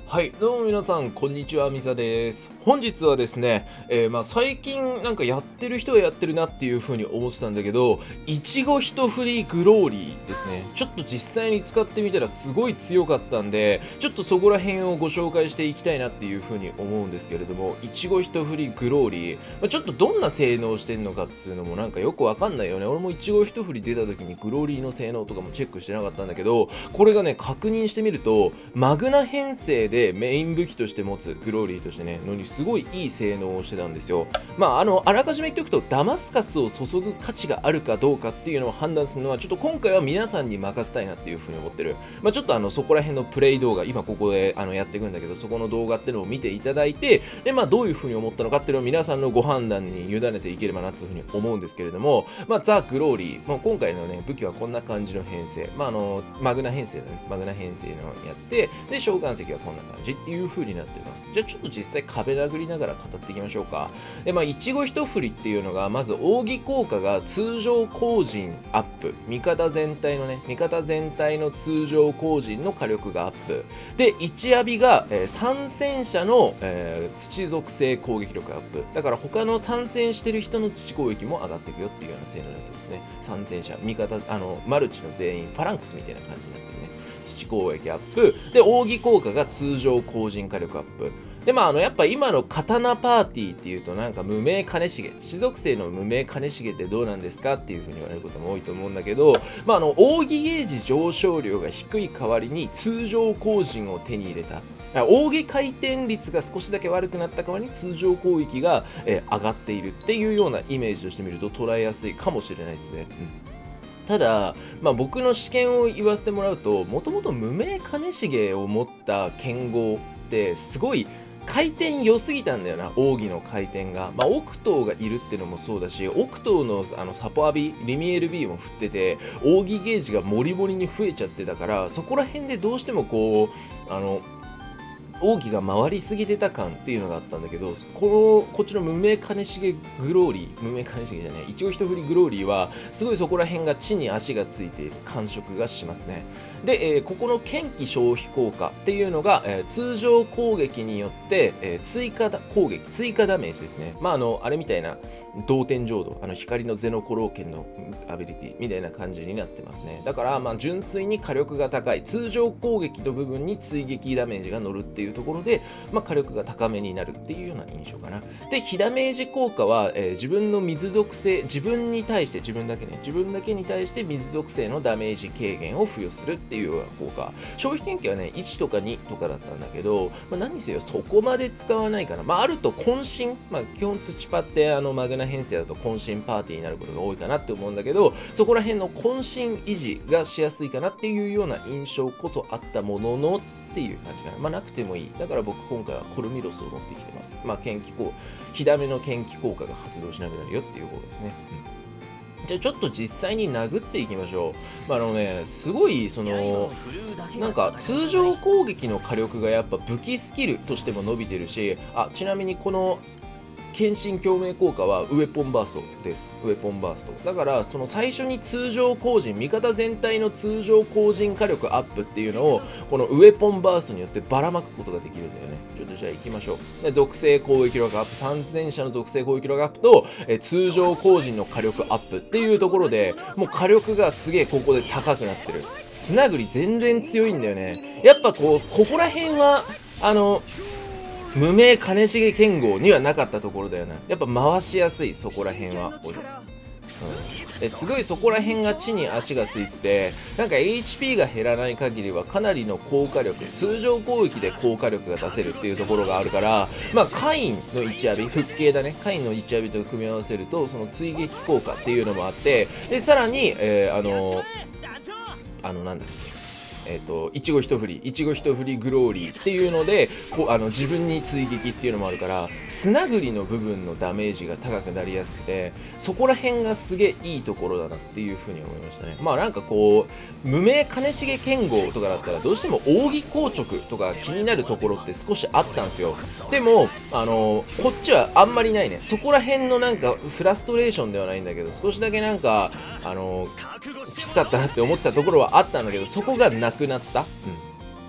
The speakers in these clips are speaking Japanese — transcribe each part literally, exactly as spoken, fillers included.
はい、どうも皆さん、こんにちは、みさです。本日はですね、えー、まあ最近なんかやってる人はやってるなっていう風に思ってたんだけど、いちご一振りグローリーですね。ちょっと実際に使ってみたらすごい強かったんで、ちょっとそこら辺をご紹介していきたいなっていう風に思うんですけれども、いちご一振りグローリー、まあ、ちょっとどんな性能してんのかっていうのもなんかよくわかんないよね。俺もいちご一振り出た時にグローリーの性能とかもチェックしてなかったんだけど、これがね、確認してみると、マグナ編成ででメイン武器として持つグローリーとしてねのにすごいいい性能をしてたんですよ。まああのあらかじめ言っておくとダマスカスを注ぐ価値があるかどうかっていうのを判断するのはちょっと今回は皆さんに任せたいなっていうふうに思ってる。まあちょっとあのそこら辺のプレイ動画今ここであのやっていくんだけど、そこの動画っていうのを見ていただいて、でまあどういうふうに思ったのかっていうのを皆さんのご判断に委ねていければなというふうに思うんですけれども、まあザ・グローリー、まあ、今回のね武器はこんな感じの編成、まああのマグナ編成のねマグナ編成のやって、で召喚石はこんな感じっていう風になってます。じゃあちょっと実際壁殴りながら語っていきましょうか。でまあいちご一振りっていうのがまず奥義効果が通常光陣アップ、味方全体のね味方全体の通常光陣の火力がアップで、いちアビが、えー、参戦者の、えー、土属性攻撃力アップだから他の参戦してる人の土攻撃も上がっていくよっていうような性能になってますね。参戦者味方あのマルチの全員ファランクスみたいな感じになってるね。土攻撃アップで奥義効果が通常光陣火力アップで、まあ、あのやっぱ今の刀パーティーっていうとなんか無名金重土属性の無名金重ってどうなんですかっていうふうに言われることも多いと思うんだけど、まあ、あの奥義ゲージ上昇量が低い代わりに通常光陣を手に入れた奥義回転率が少しだけ悪くなった代わりに通常攻撃が、えー、上がっているっていうようなイメージとしてみると捉えやすいかもしれないですね。うんただ、まあ、僕の試験を言わせてもらうと、もともと無名金重を持った剣豪ってすごい回転良すぎたんだよな、奥義の回転が。まあ、オクトーがいるっていうのもそうだし、オクトーのあのサポアビ、リミエル B も振ってて、奥義ゲージがモリモリに増えちゃってたから、そこら辺でどうしてもこう、あの、奥義が回りすぎてた感っていうのがあったんだけど、このこっちの無名金重グローリー無名金重じゃないいちご一振りグローリーはすごいそこら辺が地に足がついている感触がしますね。で、えー、ここの剣気消費効果っていうのが、えー、通常攻撃によって、えー、追加だ攻撃追加ダメージですね。まああのあれみたいな同点浄土、あの光のゼノコロー剣のアビリティみたいな感じになってますね。だからまあ純粋に火力が高い通常攻撃の部分に追撃ダメージが乗るっていういうところで、まあ、火力が高めになるっていうような印象かな。で、火ダメージ効果は、えー、自分の水属性、自分に対して、自分だけね、自分だけに対して水属性のダメージ軽減を付与するっていうような効果。消費研究はね、いちとかにとかだったんだけど、まあ、何せよそこまで使わないかな。まあ、あると渾身、まあ、基本土パってあのマグナ編成だと渾身パーティーになることが多いかなって思うんだけど、そこら辺の渾身維持がしやすいかなっていうような印象こそあったものの、っていう感じかな。まあなくてもいい。だから僕今回はコルミロスを持ってきてます。まあ剣気効、火ダメの剣気効果が発動しなくなるよっていう方ですね。うん、じゃあちょっと実際に殴っていきましょう。まああのね、すごいその、なんか通常攻撃の火力がやっぱ武器スキルとしても伸びてるし、あ、ちなみにこの献身共鳴効果はウェポンバーストです。ウェポンバースト。だから、その最初に通常光陣、味方全体の通常光陣火力アップっていうのを、このウェポンバーストによってばらまくことができるんだよね。ちょっとじゃあ行きましょう。で属性攻撃力アップ、参戦者の属性攻撃力アップと、え通常光陣の火力アップっていうところで、もう火力がすげえここで高くなってる。砂栗全然強いんだよね。やっぱこう、ここら辺は、あの、無名金重剣豪にはなかったところだよな。やっぱ回しやすい、そこら辺は。うん、ですごいそこら辺が地に足がついてて、なんか エイチピー が減らない限りはかなりの効果力、通常攻撃で効果力が出せるっていうところがあるから、まあカインのいちアビ、復系だね、カインのいちアビと組み合わせると、その追撃効果っていうのもあって、で、さらに、えー、あのー、あの、なんだっけ。えっと、いちご一振り、いちご一振りグローリーっていうので、こうあの自分に追撃っていうのもあるから、砂栗の部分のダメージが高くなりやすくて、そこら辺がすげえいいところだなっていうふうに思いましたね。まあなんかこう、無名金重剣豪とかだったら、どうしても奥義硬直とか気になるところって少しあったんですよ。でも、あのこっちはあんまりないね。そこら辺のなんかフラストレーションではないんだけど、少しだけなんか、あのきつかったなって思ってたところはあったんだけど、そこがなくなった、うん、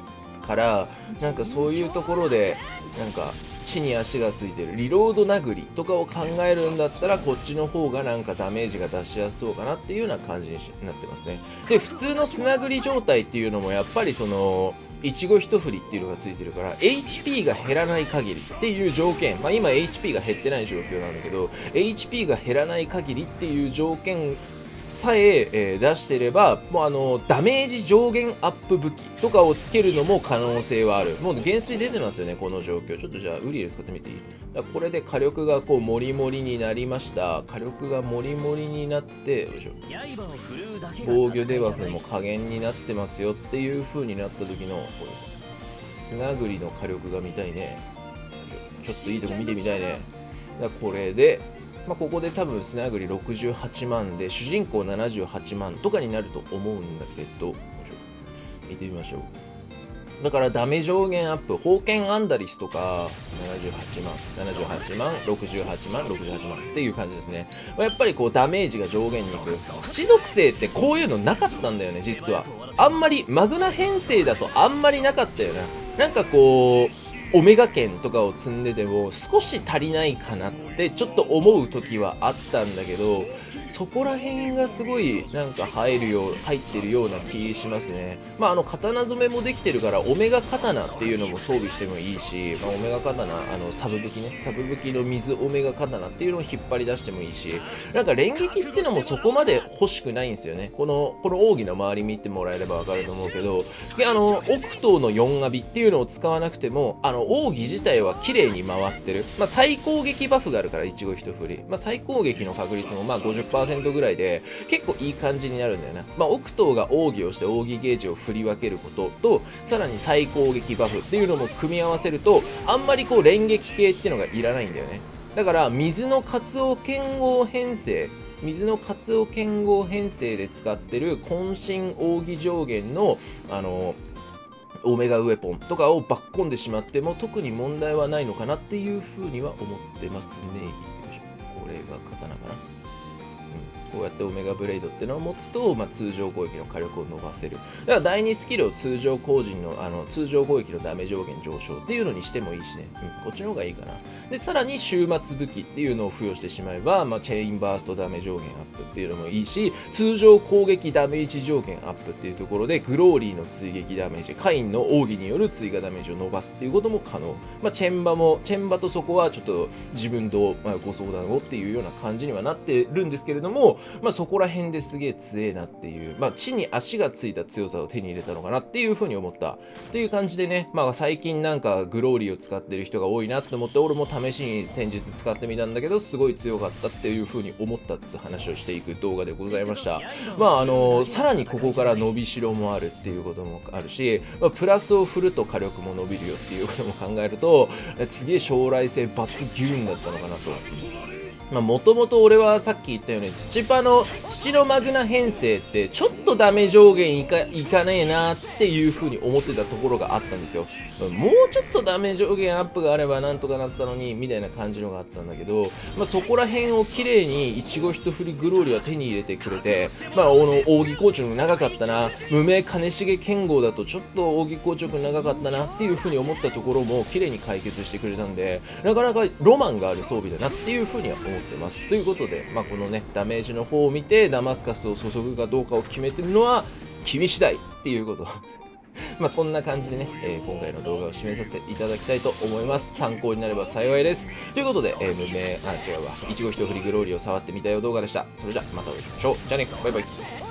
から、なんかそういうところでなんか地に足がついてるリロード殴りとかを考えるんだったら、こっちの方がなんかダメージが出しやすそうかなっていうような感じになってますね。で、普通の砂繰り状態っていうのもやっぱりそのいちご一振りっていうのがついてるから、 エイチピー が減らない限りっていう条件、まあ今 エイチピー が減ってない状況なんだけど、 エイチピー が減らない限りっていう条件さええー出してれば、もうあのダメージ上限アップ武器とかをつけるのも可能性はある。もう減衰出てますよね、この状況。ちょっとじゃあウリエル使ってみていい？だからこれで火力がこうモリモリになりました。火力がモリモリになって、よいしょ、防御デバフも加減になってますよっていう風になった時のこれ砂繰りの火力が見たいね。ちょっといいとこ見てみたいね。だからこれでまあここで多分砂繰りろくじゅうはちまんで主人公ななじゅうはちまんとかになると思うんだけど、見てみましょう。だからダメ上限アップ、宝剣アンダリスとかななじゅうはちまん、ななじゅうはちまん、ろくじゅうはちまん、ろくじゅうはちまんっていう感じですね。まあ、やっぱりこうダメージが上限にいく。土属性ってこういうのなかったんだよね、実は。あんまりマグナ編成だとあんまりなかったよね。なんかこうオメガ剣とかを積んでても少し足りないかなってちょっと思う時はあったんだけど、そこら辺がすごいなんか入るよう入ってるような気しますね。まああの刀染めもできてるからオメガ刀っていうのも装備してもいいし、まあ、オメガ刀、あのサブ武器ね、サブ武器の水オメガ刀っていうのを引っ張り出してもいいし、なんか連撃ってのもそこまで欲しくないんですよね。このこの奥義の周り見てもらえればわかると思うけど、であの奥刀のよんアビっていうのを使わなくても、あの奥義自体は綺麗に回ってる。まあ最攻撃バフがあるからいちご一振り、まあ最攻撃の確率もまあ ごじゅっパーセント ぐらいで結構いい感じになるんだよな。まあ奥刀が奥義をして奥義ゲージを振り分けることと、さらに最攻撃バフっていうのも組み合わせると、あんまりこう連撃系っていうのがいらないんだよね。だから水の活王剣豪編成水の活王剣豪編成で使ってる渾身奥義上限のあのオメガウェポンとかをバッコンでしまっても特に問題はないのかなっていうふうには思ってますね。よいしょ、これが刀かな。こうやってオメガブレイドってのを持つと、まあ、通常攻撃の火力を伸ばせる。だからだいにスキルを通常攻撃のあの通常攻撃のダメ上限上昇っていうのにしてもいいしね、うん、こっちの方がいいかな。でさらに終末武器っていうのを付与してしまえば、まあ、チェインバーストダメ上限アップっていうのもいいし、通常攻撃ダメージ上限アップっていうところでグローリーの追撃ダメージ、カインの奥義による追加ダメージを伸ばすっていうことも可能。まあ、チェンバもチェンバとそこはちょっと自分と、まあ、ご相談をっていうような感じにはなってるんですけれども、まあ、そこら辺ですげえ強えなっていう、まあ、地に足がついた強さを手に入れたのかなっていうふうに思ったっていう感じでね、まあ、最近なんかグローリーを使ってる人が多いなって思って、俺も試しに先日使ってみたんだけどすごい強かったっていうふうに思ったって話をしていく動画でございました。まああのさらにここから伸びしろもあるっていうこともあるし、まあ、プラスを振ると火力も伸びるよっていうことも考えるとすげえ将来性抜群だったのかなと。まあもともと俺はさっき言ったように土パの土のマグナ編成ってちょっとダメ上限いかいかねえなっていう風に思ってたところがあったんですよ。もうちょっとダメ上限アップがあればなんとかなったのにみたいな感じのがあったんだけど、まあ、そこら辺を綺麗にいちご一振りグローリーは手に入れてくれて、まあ、の扇硬直長かったな、無名金重剣豪だとちょっと扇硬直長かったなっていう風に思ったところも綺麗に解決してくれたんで、なかなかロマンがある装備だなっていう風には思ってます。ということで、まあ、このねダメージの方を見てダマスカスを注ぐかどうかを決めてるのは君次第っていうことまあそんな感じでね、えー、今回の動画を締めさせていただきたいと思います。参考になれば幸いです。ということで、えー、無名あ違うわいちご一振りグローリーを触ってみたよ動画でした。それじゃまたお会いしましょう。じゃあね、バイバイ。